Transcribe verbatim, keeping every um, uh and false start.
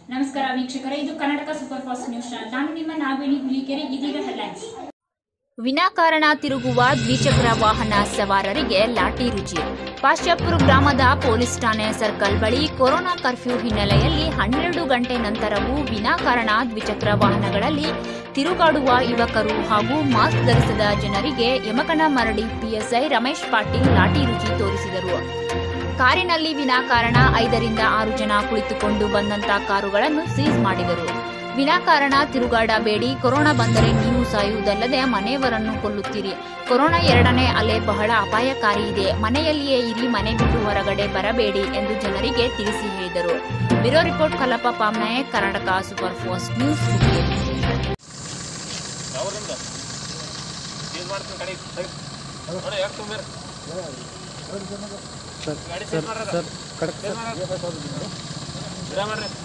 ನಮಸ್ಕಾರ ವೀಕ್ಷಕರೇ, ಇದು Karnataka super fast news channel. ನಾನು ನಿಮ್ಮ ನಾಗವೇಣಿ ಹುಲಿಕೆರೆ. ಇದೀಗ ಹೆಡ್ಲೈನ್ಸ್. ವಿನಾಕಾರಣ ತಿರುಗುವ ದ್ವಿಚಕ್ರ ವಾಹನ ಸವಾರರಿಗೆ ಲಾಠಿ ರುಚಿ. ಪಾಶ್ಚಾಪುರ ಗ್ರಾಮದ ಪೊಲೀಸ್ ಠಾಣೆ ಸರ್ಕಲ್ ಬಳಿ ಕೊರೋನಾ ಕರ್ಫ್ಯೂ ಹಿನ್ನೆಲೆಯಲ್ಲಿ ಹನ್ನೆರಡು ಗಂಟೆ ನಂತರವೂ ವಿನಾಕಾರಣ ದ್ವಿಚಕ್ರ ವಾಹನಗಳಲ್ಲಿ ತಿರುಗಾಡುವ ಯುವಕರು ಹಾಗೂ ಮಾಸ್ಕ್ ಧರಿಸದ ಜನರಿಗೆ ಯಮಕನಮರಡಿ ಪಿಎಸ್ಐ ರಮೇಶ್ ಪಾಟೀಲ್ ಲಾಠಿ ರುಚಿ ತೋರಿಸಿದರು. ಕಾರಿನಲ್ಲಿ ವಿನಾಕಾರಣ ಐದರಿಂದ ಆರು ಜನ ಕುಳಿತುಕೊಂಡು ಬಂದಂತ ಕಾರುಗಳನ್ನು ಸೀಸ್ ಮಾಡಿದರು. ವಿನಾಕಾರಣ ತಿರುಗಾಡಬೇಡಿ, ಕೊರೋನಾ ಬಂದರೆ ನೀವು ಸಾಯುವುದಲ್ಲದೆ ಮನೆಯವರನ್ನು ಕೊಲ್ಲುತ್ತೀರಿ. ಕೊರೋನಾ ಎರಡನೇ ಅಲೆ ಬಹಳ ಅಪಾಯಕಾರಿ ಇದೆ. ಮನೆಯಲ್ಲಿಯೇ ಇರಿ, ಮನೆ ಬಿಟ್ಟು ಹೊರಗಡೆ ಬರಬೇಡಿ ಎಂದು ಜನರಿಗೆ ತಿಳಿಸಿ ಹೇಳಿದರು. Bureau report Kallappa Pamnayak, Karnataka super fast news. Sir sir sir